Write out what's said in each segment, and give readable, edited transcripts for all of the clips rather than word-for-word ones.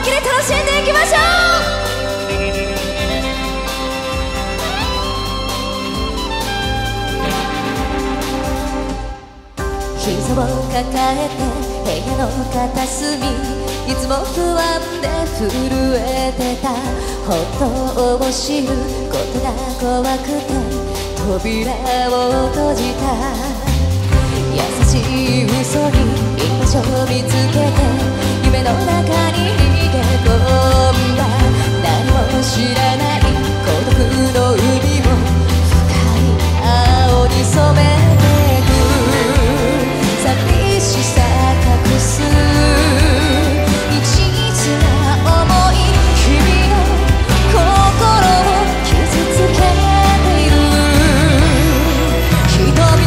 気で楽しんでいきましょう。膝を抱えて部屋の片隅、いつも不安で震えてた。本当を知ることが怖くて扉を閉じた。優しい嘘に居場所を見つけて夢の中に逃げ込んだ。何も知らない孤独の海を深い青に染めてく。寂しさ隠す一途な想い、君の心を傷つけている。瞳の奥の秘密、吸い込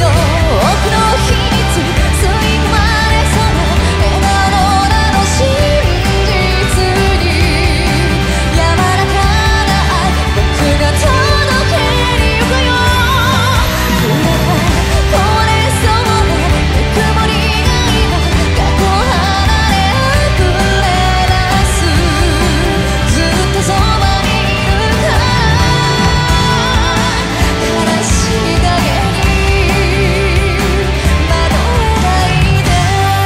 まれそうな笑顔など真実に、柔らかな愛僕が届けに行くよ。触れたこれそうなぬくもりが今過去離れあふれ出す。ずっとそばにいるから悲しい影に惑えないで。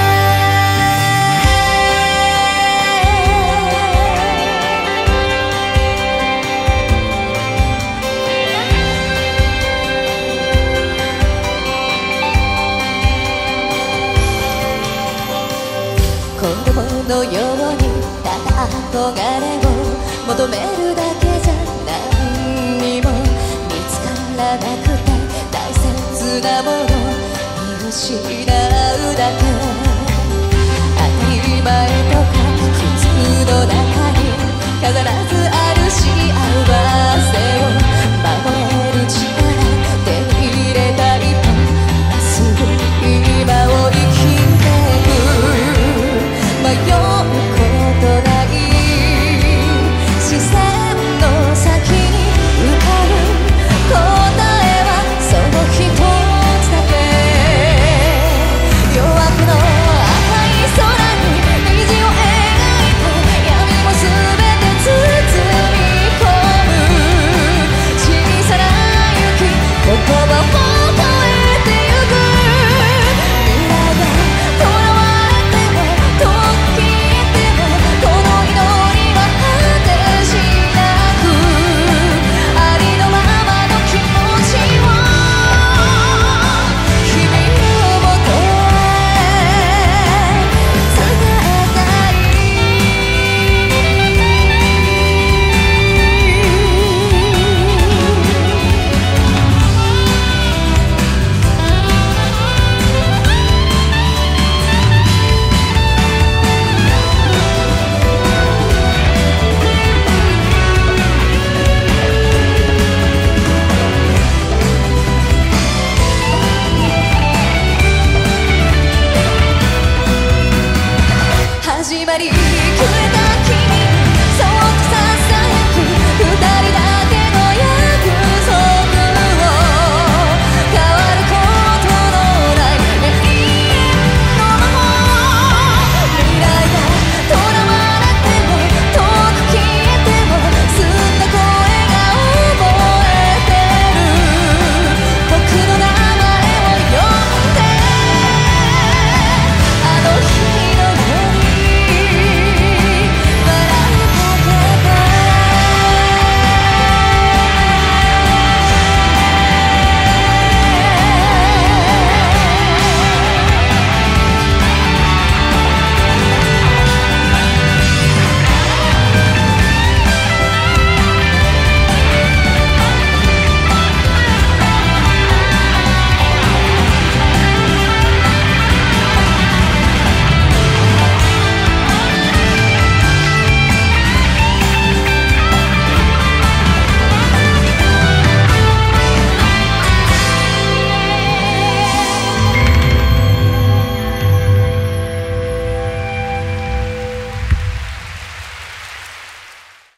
子供のようにただ憧れを求めるだけじゃ何にも見つからなくて、大切なもの見失うだけ。当たり前とか普通の中に必ずある幸せ。